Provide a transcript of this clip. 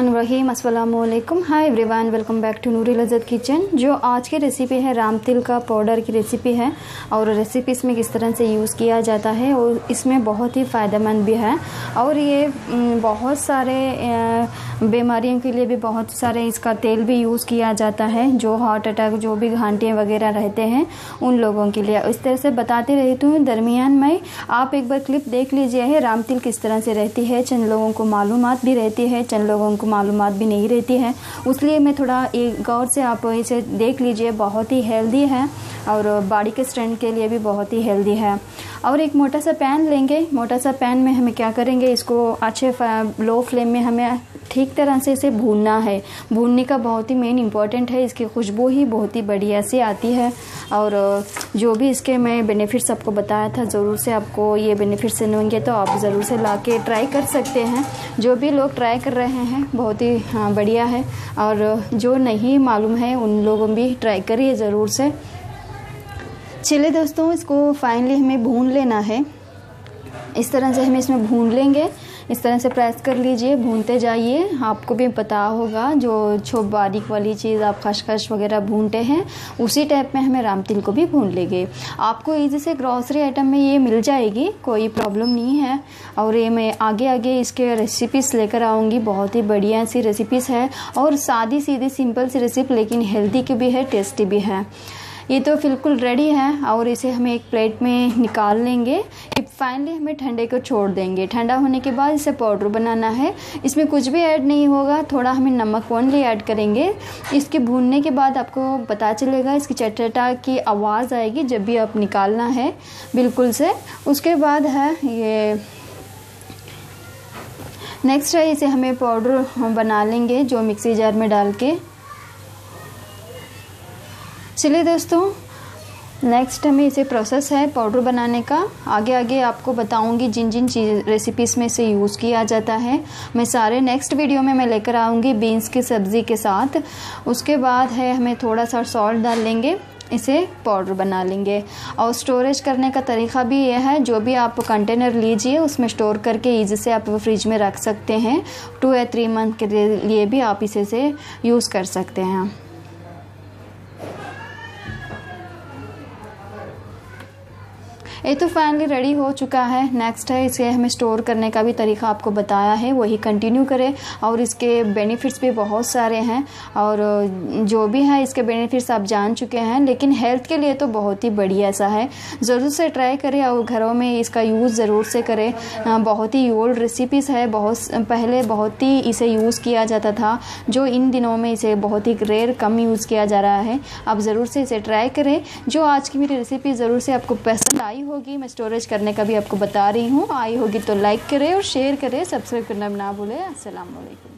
बिस्मिल्लाहिर्रहमानिर्रहीम अस्सलामुअलैकुम। Hi everyone, welcome back to Noori Lazzat kitchen. जो आज की रेसिपी है राम तिल का पाउडर की रेसिपी है और रेसिपी इसमें किस तरह से यूज़ किया जाता है और इसमें बहुत ही फ़ायदेमंद भी है और ये बहुत सारे बीमारियों के लिए भी बहुत सारे इसका तेल भी यूज़ किया जाता है। जो हार्ट अटैक, जो भी घाटियाँ वगैरह रहते हैं उन लोगों के लिए इस तरह से बताती रहती हूँ। दरमियान में आप एक बार क्लिप देख लीजिए है राम तिल किस तरह से रहती है। चंद लोगों को मालूमात भी रहती है, चंद लोगों को मालूमात भी नहीं रहती है, उसलिए मैं थोड़ा एक गौर से आप इसे देख लीजिए। बहुत ही हेल्दी है और बॉडी के स्ट्रेंथ के लिए भी बहुत ही हेल्दी है। और एक मोटा सा पैन लेंगे। मोटा सा पैन में हमें क्या करेंगे, इसको अच्छे लो फ्लेम में हमें ठीक तरह से इसे भूनना है। भूनने का बहुत ही मेन इम्पॉर्टेंट है, इसकी खुशबू ही बहुत ही बढ़िया से आती है। और जो भी इसके मैं बेनिफिट्स आपको बताया था, ज़रूर से आपको ये बेनिफिट्स लेंगे तो आप ज़रूर से ला के ट्राई कर सकते हैं। जो भी लोग ट्राई कर रहे हैं बहुत ही बढ़िया है और जो नहीं मालूम है उन लोगों भी ट्राई करिए ज़रूर से। चलिए दोस्तों, इसको फाइनली हमें भून लेना है। इस तरह से हमें इसमें भून लेंगे। इस तरह से प्रेस कर लीजिए, भूनते जाइए। आपको भी पता होगा जो बारीक वाली चीज़ आप खसखस वगैरह भूनते हैं उसी टाइप में हमें राम तिल को भी भून लेंगे। आपको ईजी से ग्रॉसरी आइटम में ये मिल जाएगी, कोई प्रॉब्लम नहीं है। और ये मैं आगे आगे इसके रेसिपीज़ लेकर आऊँगी। बहुत ही बढ़िया सी रेसिपीज़ है और सादी सीधी सिंपल सी रेसिपी, लेकिन हेल्दी की भी है, टेस्टी भी है। ये तो बिल्कुल रेडी है और इसे हमें एक प्लेट में निकाल लेंगे। फाइनली हमें ठंडे को छोड़ देंगे। ठंडा होने के बाद इसे पाउडर बनाना है। इसमें कुछ भी ऐड नहीं होगा, थोड़ा हमें नमक ओनली ऐड करेंगे। इसके भूनने के बाद आपको पता चलेगा, इसकी चटचटा की आवाज़ आएगी जब भी आप निकालना है बिल्कुल से। उसके बाद है ये नेक्स्ट है, इसे हमें पाउडर बना लेंगे जो मिक्सी जार में डाल के। चलिए दोस्तों, नेक्स्ट हमें इसे प्रोसेस है पाउडर बनाने का। आगे आगे आपको बताऊंगी जिन जिन रेसिपीज़ में इसे यूज़ किया जाता है। मैं सारे नेक्स्ट वीडियो में मैं लेकर आऊँगी बीन्स की सब्ज़ी के साथ। उसके बाद है हमें थोड़ा सा सॉल्ट डाल लेंगे, इसे पाउडर बना लेंगे। और स्टोरेज करने का तरीका भी यह है, जो भी आप कंटेनर लीजिए उसमें स्टोर करके ईजी से आप फ्रिज में रख सकते हैं। 2 या 3 मंथ के लिए भी आप इसे से यूज़ कर सकते हैं। ये तो फाइनली रेडी हो चुका है। नेक्स्ट है, इसे हमें स्टोर करने का भी तरीका आपको बताया है, वही कंटिन्यू करें। और इसके बेनिफिट्स भी बहुत सारे हैं और जो भी है इसके बेनिफिट्स आप जान चुके हैं, लेकिन हेल्थ के लिए तो बहुत ही बढ़िया सा है। ज़रूर से ट्राई करें और घरों में इसका यूज़ ज़रूर से करें। बहुत ही ओल्ड रेसिपीज़ है, बहुत पहले बहुत ही इसे यूज़ किया जाता था, जो इन दिनों में इसे बहुत ही रेयर कम यूज़ किया जा रहा है। आप ज़रूर से इसे ट्राई करें। जो आज की मेरी रेसिपी ज़रूर से आपको पसंद आई होगी। मैं स्टोरेज करने का भी आपको बता रही हूँ। आई होगी तो लाइक करें और शेयर करें, सब्सक्राइब करना ना भूलें। अस्सलाम वालेकुम।